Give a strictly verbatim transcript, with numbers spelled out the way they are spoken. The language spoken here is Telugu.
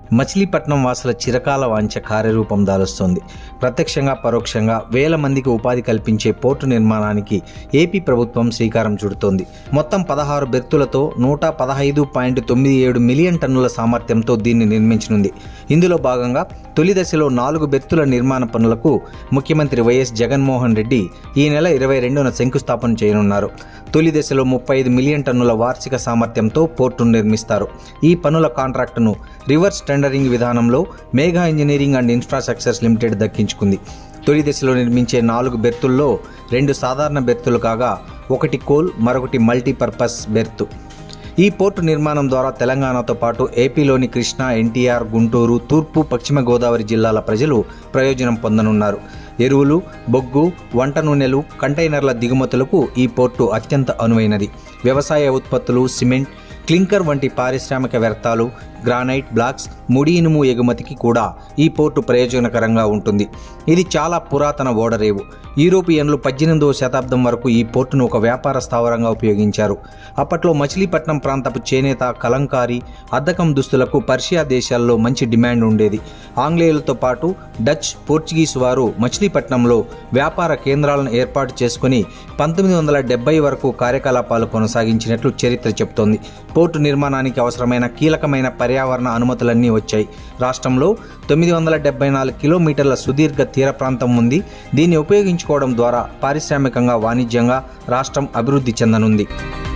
మచిలీపట్నం వాసుల చిరకాల వాంఛ కార్యరూపం దాలుస్తోంది. ప్రత్యక్షంగా పరోక్షంగా వేల మందికి ఉపాధి కల్పించే పోర్టు నిర్మాణానికి ఏపీ ప్రభుత్వం శ్రీకారం చుడుతోంది. మొత్తం పదహారు బెర్తులతో నూట పదహైదు పాయింట్ తొమ్మిది ఏడు మిలియన్ టన్నుల సామర్థ్యంతో దీన్ని నిర్మించనుంది. ఇందులో భాగంగా తొలి దశలో నాలుగు బెర్తుల నిర్మాణ పనులకు ముఖ్యమంత్రి వైఎస్ జగన్మోహన్ రెడ్డి ఈ నెల ఇరవై రెండున శంకుస్థాపన చేయనున్నారు. తొలి దశలో ముప్పై ఐదు మిలియన్ టన్నుల వార్షిక సామర్థ్యంతో పోర్టును నిర్మిస్తారు. ఈ పనుల కాంట్రాక్టును రివర్స్ టెండరింగ్ విధానంలో Megha engineering and infrastructures limited దక్కించుకుంది. తొలి దశలో నిర్మించే నాలుగు బెర్తుల్లో రెండు సాధారణ బెర్తులు కాగా ఒకటి కోల్, మరొకటి మల్టీపర్పస్ బెర్తు. ఈ పోర్టు నిర్మాణం ద్వారా తెలంగాణతో పాటు ఏపీలోని కృష్ణా, ఎన్టీఆర్, గుంటూరు, తూర్పు, పశ్చిమ గోదావరి జిల్లాల ప్రజలు ప్రయోజనం పొందనున్నారు. ఎరువులు, బొగ్గు, వంట నూనెలు, కంటైనర్ల దిగుమతులకు ఈ పోర్టు అత్యంత అనువైనది. వ్యవసాయ ఉత్పత్తులు, సిమెంట్, క్లింకర్ వంటి పారిశ్రామిక వ్యర్థాలు, గ్రానైట్ బ్లాక్స్, ముడి ఇనుము ఎగుమతికి కూడా ఈ పోర్టు ప్రయోజనకరంగా ఉంటుంది. ఇది చాలా పురాతన ఓడరేవు. యూరోపియన్లు పద్దెనిమిదవ శతాబ్దం వరకు ఈ పోర్టును ఒక వ్యాపార స్థావరంగా ఉపయోగించారు. అప్పట్లో మచిలీపట్నం ప్రాంతపు చేనేత, కలంకారీ, అద్దకం దుస్తులకు పర్షియా దేశాల్లో మంచి డిమాండ్ ఉండేది. ఆంగ్లేయులతో పాటు డచ్, పోర్చుగీస్ వారు మచిలీపట్నంలో వ్యాపార కేంద్రాలను ఏర్పాటు చేసుకుని పంతొమ్మిది వందల డెబ్బై వరకు కార్యకలాపాలు కొనసాగించినట్లు చరిత్ర చెబుతోంది. పోర్టు నిర్మాణానికి అవసరమైన కీలకమైన పర్యావరణ అనుమతులన్నీ వచ్చాయి. రాష్ట్రంలో తొమ్మిది వందల డెబ్బై నాలుగు కిలోమీటర్ల సుదీర్ఘ తీర ప్రాంతం ఉంది. దీన్ని ఉపయోగించుకోవడం ద్వారా పారిశ్రామికంగా, వాణిజ్యంగా రాష్ట్రం అభివృద్ధి చెందనుంది.